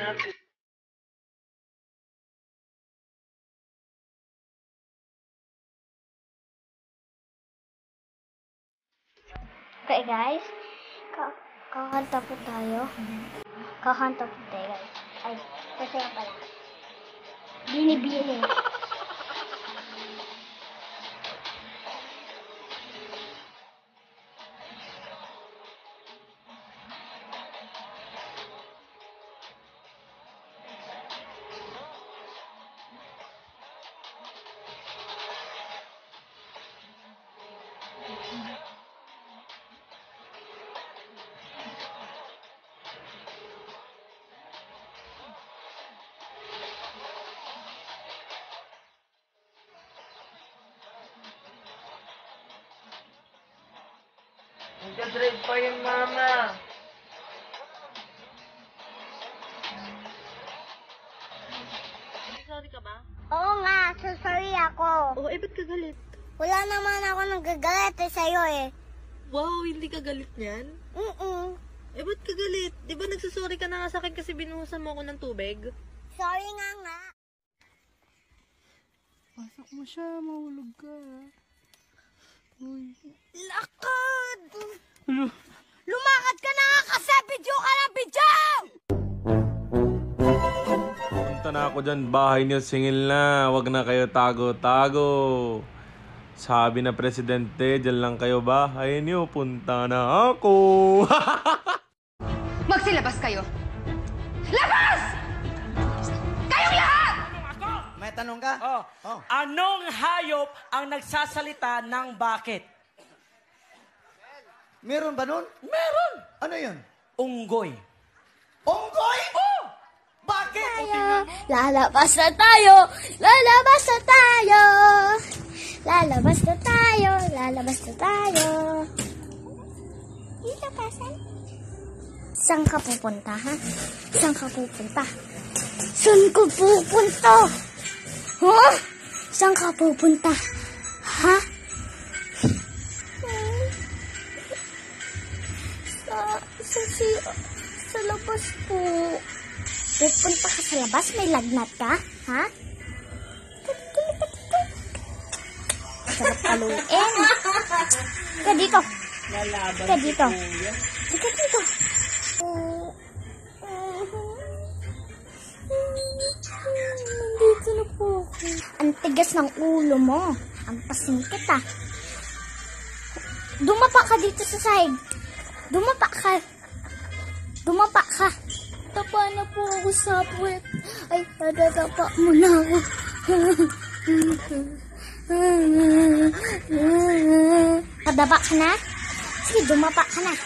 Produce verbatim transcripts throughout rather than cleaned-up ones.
Okay guys, Ka kakanta po tayo. Kakanta po tayo guys. Ay, kasi nga pala. Bini-bini. Nagdadrive pa yung mama. Sorry ka ba? Oo nga, so sorry ako. Oo, eh ba't ka galit? Wala naman ako nagagalit eh sa'yo eh. Wow, hindi ka galit niyan? Mm-mm. Eh ba't ka galit? Di ba nagsasorry ka na nga sa akin kasi binuhusan mo ako ng tubig? Sorry nga nga. Pasok mo siya, mahulog ka. Uy. Lakad! Ano? Lumakad ka na nga kasi video ka na video! Punta na ako dyan, bahay niyo, singil na. Wag na kayo tago-tago. Sabi na presidente, dyan lang kayo bahay niyo, punta na ako. Magsilabas kayo! Labas! Kayong lahat! May tanong ka? Oh. Oh. Anong hayop ang nagsasalita ng bakit? Meron ba nun? Meron! Ano yun? Unggoy. Onggoy? Oh! Bakit? Tayo, lalabas na tayo! Lalabas na tayo! Lalabas na tayo! Lalabas na tayo! Ilabasan? Saan ka pupunta, ha? Saan ka pupunta? Saan ka pupunta? Ha? Saan ka pupunta? Ha? Sa, sa, si, sa labas po. Pupunta ka sa labas? May lagnat ka? Ha? Sarap paluin. Ka dito. Ka dito. Ka dito. Nandito na po ako. Ang tigas ng ulo mo. Ang pasingkit ah. Dumapa ka dito sa side. Dumapa ka. Dumapa ka. Tapa na po ako sa puwet. Ay, nadadapa mo na ako. Kadaba ka na? Sige, dumapa ka na.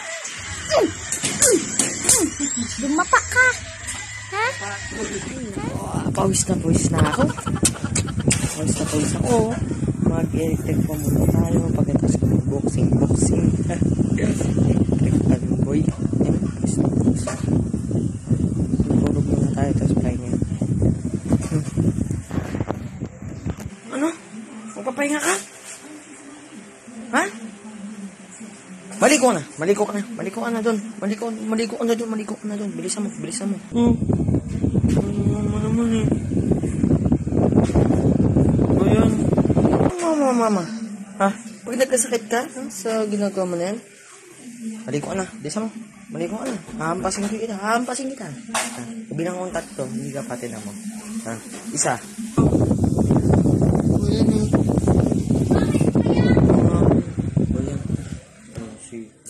Dumapa ka. Ha? Pawis na pawis na ako. Pawis na pawis ako. Mag-electric pa muna tayo. Pagkatapos ko mag-boxing, boxing. Electric pa rin, boy. Pawis na pawis. Tulog muna tayo, tapos pahinga. Ano? Magpapahinga ka? Ha? Maliko na. Maliko ka na. Maliko ka na doon. Maliko, maliko ka na doon. Maliko ka na doon. Bilisan mo. Bilisan mo. Hmm. Mama naman eh. Ayan. Mama, mama. Ha? Pag nagkasakit ka ha? Sa ginagawa mo na yan, maliko ka na. Bilisan mo. Maliko ka na. Hahampasin kita. Hahampasin kita. Ha? Bilang kong tatlo. Hindi ka pati na mo. Ha? Isa. Ayan eh. Ayan. Oh, si